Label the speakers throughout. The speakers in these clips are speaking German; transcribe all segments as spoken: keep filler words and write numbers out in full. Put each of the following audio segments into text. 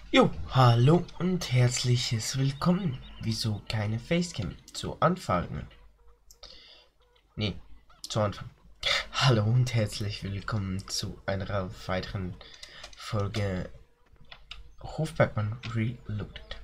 Speaker 1: Jo, hallo und herzliches Willkommen. Wieso keine Facecam? Zu Anfang. Nee, zu Anfang. Hallo und herzlich willkommen zu einer weiteren Folge Hofbergmann Reloaded.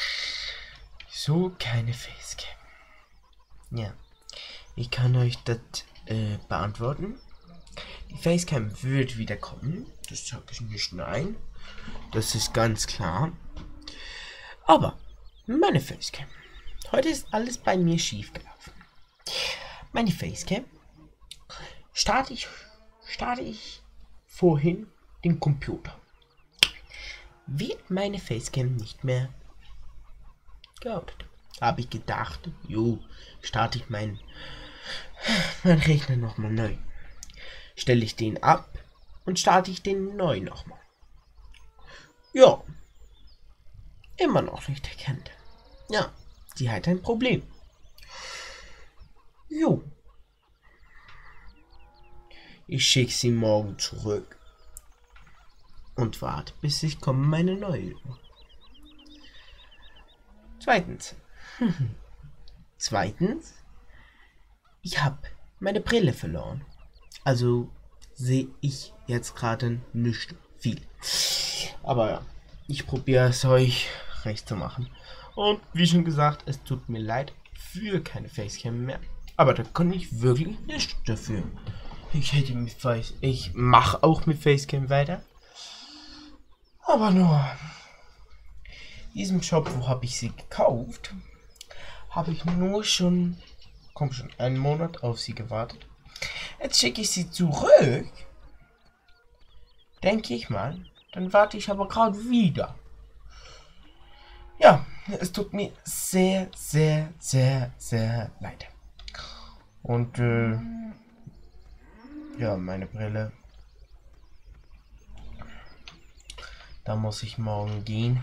Speaker 1: So keine Facecam. Ja, ich kann euch das äh, beantworten. Die Facecam wird wieder kommen. Das sage ich nicht nein. Das ist ganz klar. Aber meine Facecam. Heute ist alles bei mir schief gelaufen. Meine Facecam starte ich, starte ich vorhin den Computer. Wird meine Facecam nicht mehr geoutet. Habe ich gedacht, jo, starte ich meinen mein Rechner nochmal neu. Stelle ich den ab und starte ich den neu nochmal. Ja, immer noch nicht erkennt. Ja, sie hat ein Problem. Jo. Ich schicke sie morgen zurück und warte, bis ich komme meine neue. Zweitens. Zweitens. Ich habe meine Brille verloren. Also sehe ich jetzt gerade nicht viel. Aber ja, ich probiere es euch recht zu machen. Und wie schon gesagt, es tut mir leid für keine Facecam mehr. Aber da kann ich wirklich nicht dafür. Ich hätte mit Face, ich mache auch mit Facecam weiter. Aber nur in diesem Shop, wo habe ich sie gekauft, habe ich nur schon, komm schon, einen Monat auf sie gewartet. Jetzt schicke ich sie zurück. Denke ich mal. Dann warte ich aber gerade wieder. Ja, es tut mir sehr, sehr, sehr, sehr leid. Und, äh, ja, meine Brille. Da muss ich morgen gehen.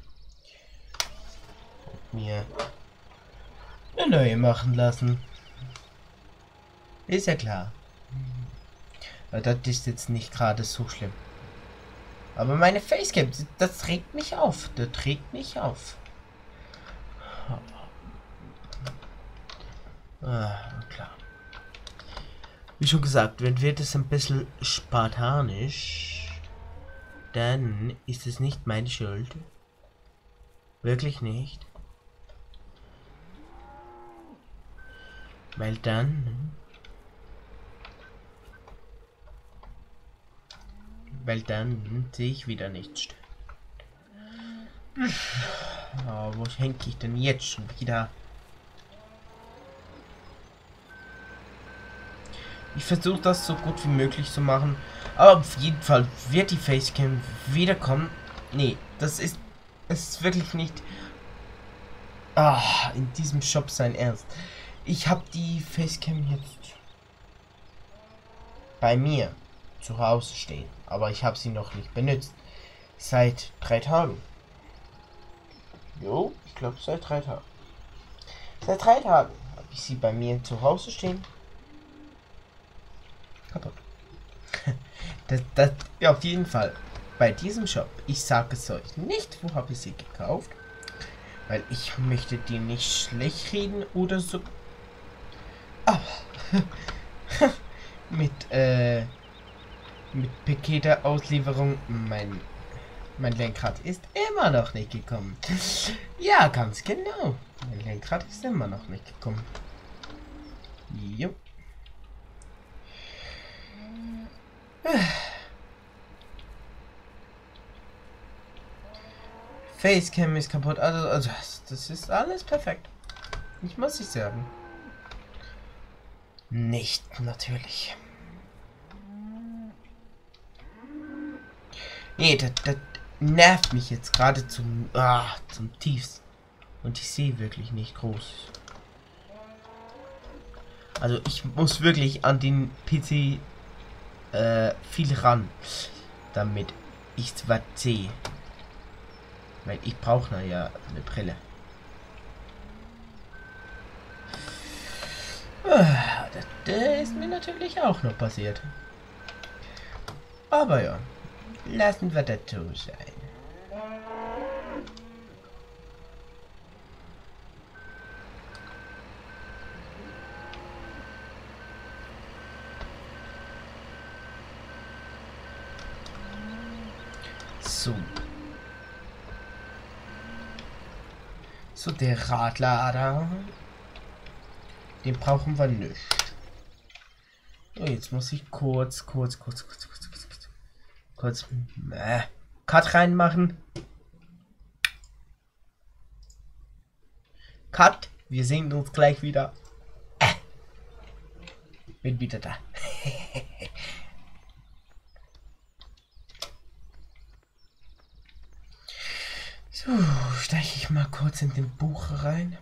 Speaker 1: Und mir eine neue machen lassen. Ist ja klar. Aber das ist jetzt nicht gerade so schlimm. Aber meine Facecam, das regt mich auf. Das regt mich auf. Ah, klar. Wie schon gesagt, wenn wird es ein bisschen spartanisch, dann ist es nicht meine Schuld. Wirklich nicht. Weil dann... Weil dann sehe ich wieder nichts. Oh, wo hänge ich denn jetzt schon wieder? Ich versuche das so gut wie möglich zu machen. Aber auf jeden Fall wird die Facecam wiederkommen. Nee, das ist... Es ist wirklich nicht... Ah, in diesem Shop sein Ernst. Ich habe die Facecam jetzt bei mir zu Hause stehen, aber ich habe sie noch nicht benutzt. Seit drei Tagen. Jo, ich glaube seit drei Tagen. Seit drei Tagen habe ich sie bei mir zu Hause stehen. Kaputt. das, das, ja, auf jeden Fall. Bei diesem Shop, ich sage es euch nicht, wo habe ich sie gekauft. Weil ich möchte die nicht schlecht reden oder so. Aber mit, äh, mit Pakete-Auslieferung, mein, mein Lenkrad ist immer noch nicht gekommen. Ja, ganz genau. Mein Lenkrad ist immer noch nicht gekommen. Jo. Facecam ist kaputt. Also, also, das ist alles perfekt. Ich muss ich sagen. Nicht, natürlich. Nee, das, das nervt mich jetzt gerade zum, ah, zum tiefsten. Und ich sehe wirklich nicht groß. Also ich muss wirklich an den P C äh, viel ran, damit ich was sehe. Weil ich brauche ja eine Brille. Ah, das, das ist mir natürlich auch noch passiert. Aber ja, lassen wir das so sein. So. So, der Radlader. Den brauchen wir nicht. So, jetzt muss ich kurz, kurz, kurz, kurz, kurz, kurz, kurz, kurz äh, Cut reinmachen. Cut. Wir sehen uns gleich wieder. Äh. Bin wieder da. So, steige ich mal kurz in den Buch rein.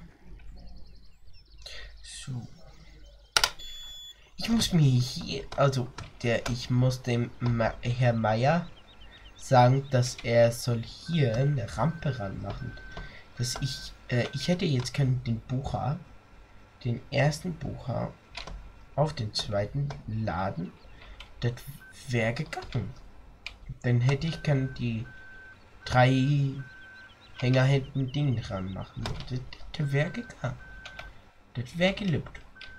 Speaker 1: So. Ich muss mir hier, also der, ich muss dem Ma Herr Meier sagen, dass er soll hier eine Rampe ranmachen. Dass ich, äh, ich hätte jetzt können den Bucher, den ersten Bucher auf den zweiten laden. Das wäre gegangen. Dann hätte ich können die drei Hänger hinten Ding dran machen. Das, das wäre gegangen. Das wäre gelübt.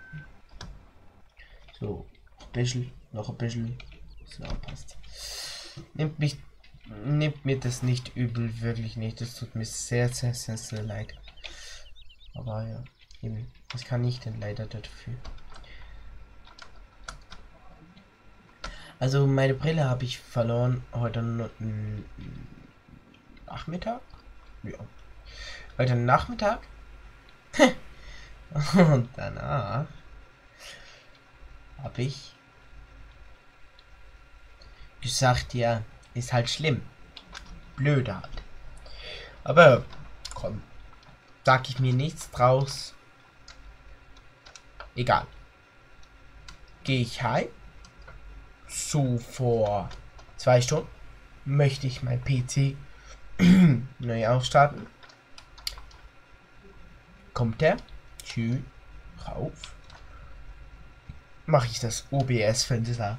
Speaker 1: So, ein bisschen, noch ein bisschen. So, passt. Nimmt mich, nimmt mir das nicht übel, wirklich nicht. Das tut mir sehr, sehr, sehr, sehr leid. Aber ja, eben, was kann ich denn leider dafür? Also meine Brille habe ich verloren heute Nachmittag. Ja. Heute Nachmittag. Und danach habe ich gesagt, ja, ist halt schlimm. Blöde halt. Aber komm, sag ich mir nichts draus. Egal. Gehe ich heim. So vor zwei Stunden möchte ich mein P C neu aufstarten. Kommt der schön rauf. Mache ich das O B S-Fenster.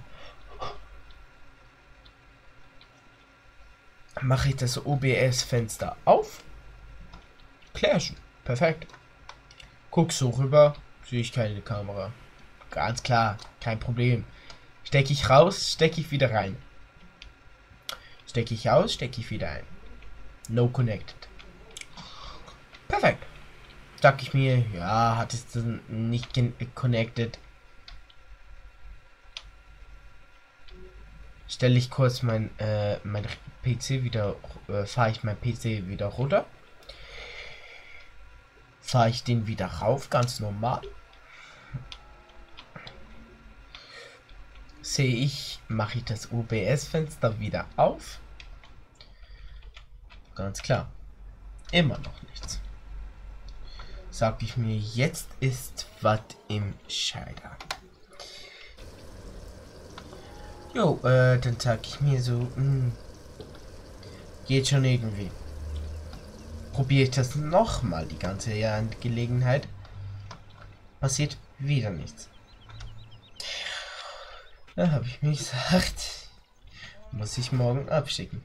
Speaker 1: Mache ich das O B S-Fenster auf. Klärchen. Perfekt. Guck so rüber. Sehe ich keine Kamera. Ganz klar. Kein Problem. Stecke ich raus, stecke ich wieder rein. Stecke ich aus, stecke ich wieder ein. No connected. Perfekt. Sag ich mir, ja, hat es nicht connected. Stelle ich kurz mein, äh, mein P C wieder, äh, fahre ich mein P C wieder runter. Fahre ich den wieder rauf, ganz normal. Sehe ich, mache ich das O B S-Fenster wieder auf. Ganz klar. Immer noch nichts. Sag ich mir, jetzt ist was im Scheider. Jo, äh, dann sag ich mir so, mh, geht schon irgendwie. Probiere ich das nochmal die ganze Gelegenheit. Passiert wieder nichts. Da habe ich mir gesagt, muss ich morgen abschicken.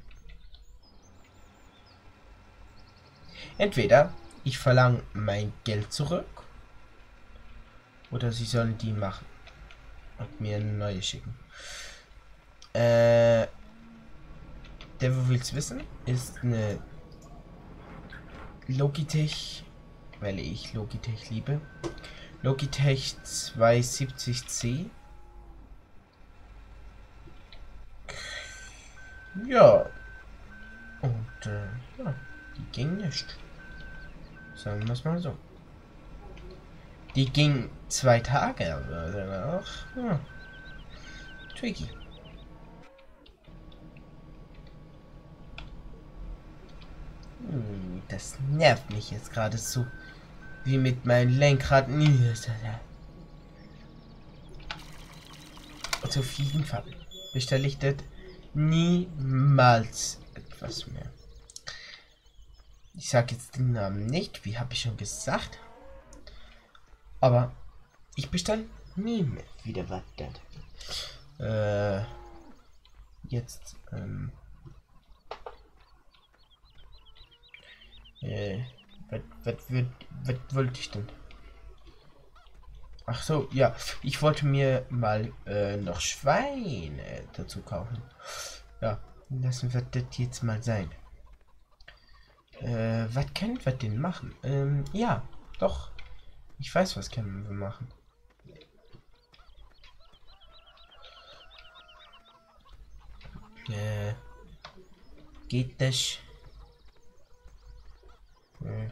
Speaker 1: Entweder ich verlange mein Geld zurück oder sie sollen die machen und mir eine neue schicken. Äh, der, wo will's wissen, ist eine Logitech, weil ich Logitech liebe. Logitech zweihundertsiebzig C. Ja. Und äh, ja, die ging nicht. Sagen wir es mal so. Die ging zwei Tage, aber danach. Ja. Tricky. Hm, das nervt mich jetzt gerade so. Wie mit meinem Lenkrad. Also auf jeden Fall bestelle ich das niemals etwas mehr. Ich sage jetzt den Namen nicht, wie habe ich schon gesagt. Aber ich bestelle nie mehr wieder was. Äh, jetzt, ähm, äh, was wollte ich denn? Ach so, ja, ich wollte mir mal äh, noch Schweine dazu kaufen. Ja, Lassen wir das jetzt mal sein. Äh, was können wir denn machen? Ähm, ja, doch. Ich weiß, was können wir machen. Äh, geht das? Äh,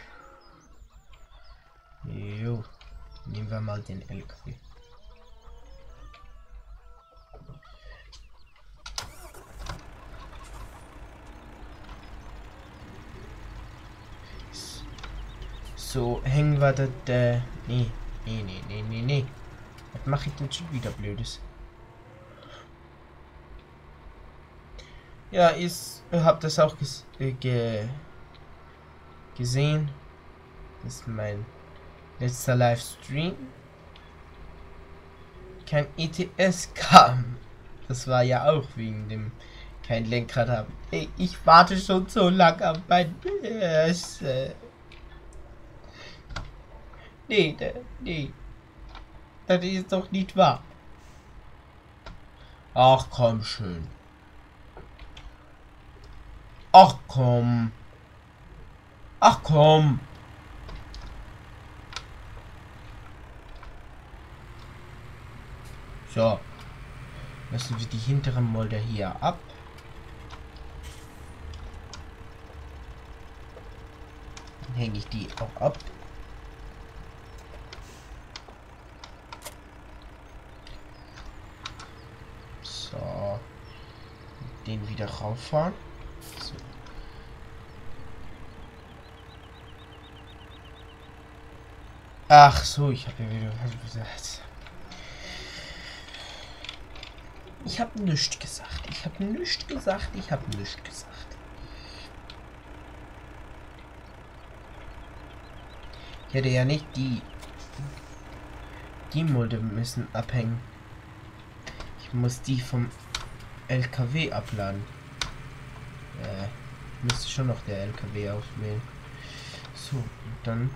Speaker 1: jo, nehmen wir mal den L K W. So, hängen wir das, äh, nee, nee, nee, nee, nee, nee. Was mache ich denn schon wieder Blödes? Ja, ich hab das auch ges äh, ge gesehen. Das ist mein letzter Livestream. Kein E T S kam. Das war ja auch wegen dem kein Lenkrad haben. Ey, ich warte schon so lange auf mein S. Nee, nee. Das ist doch nicht wahr. Ach komm schön. Ach komm. Ach komm. So. Lassen wir die hinteren Molder hier ab. Dann hänge ich die auch ab. So. Den wieder rauffahren. So. Ach so, ich habe ja wieder gesagt. Ich habe nichts gesagt. Ich habe nichts gesagt. Ich habe nichts gesagt. Ich hätte ja nicht die die Mulde müssen abhängen. Ich muss die vom L K W abladen. Äh, müsste schon noch der L K W auswählen. So, und dann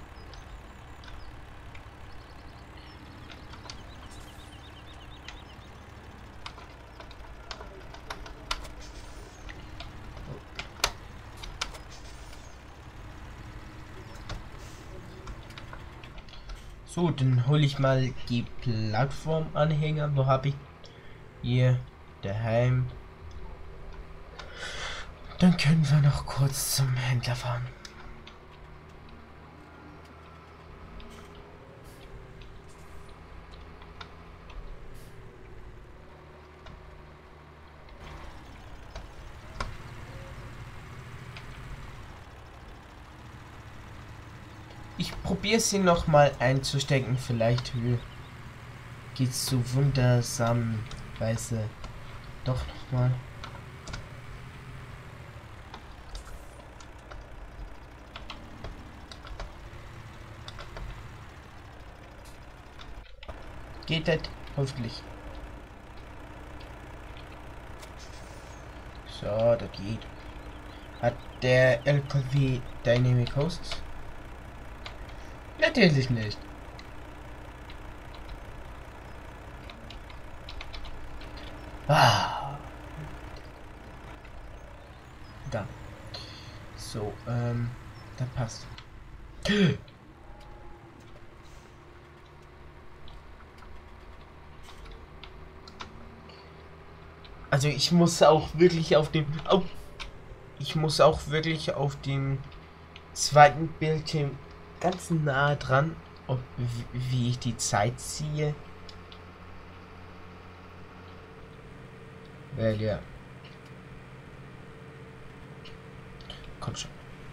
Speaker 1: so, dann hole ich mal die Plattformanhänger. Wo habe ich hier daheim? Dann können wir noch kurz zum Händler fahren. Ich probiere sie noch mal einzustecken. Vielleicht geht's so wundersam Weise doch noch mal. Geht das? Hoffentlich. So, das geht. Hat der L K W Dynamic Hosts? Natürlich nicht. Ah. Da. So, ähm, da passt. Also ich muss auch wirklich auf den... Oh, ich muss auch wirklich auf den zweiten Bildschirm ganz nah dran, ob, wie, wie ich die Zeit ziehe. Weil ja. Komm schon.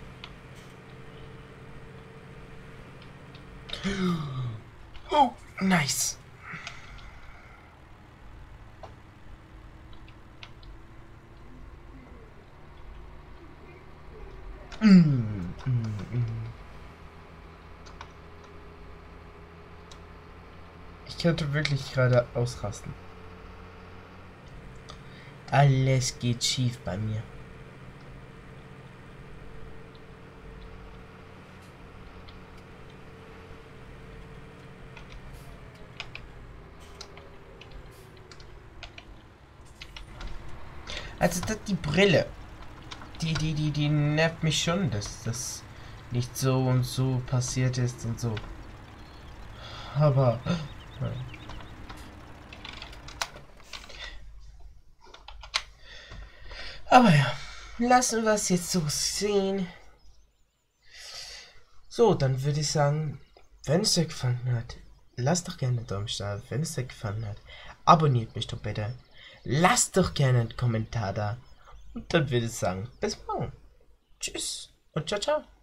Speaker 1: Oh, nice. Mm, mm, mm. Ich könnte wirklich gerade ausrasten. Alles geht schief bei mir. Also das, die Brille, die, die, die, die nervt mich schon, dass das nicht so und so passiert ist und so. Aber aber ja, lassen wir es jetzt so sehen. So, dann würde ich sagen, wenn es dir gefallen hat, lasst doch gerne einen Daumen da, wenn es dir gefallen hat. Abonniert mich doch bitte. Lasst doch gerne einen Kommentar da. Und dann würde ich sagen, bis morgen. Tschüss und ciao, ciao.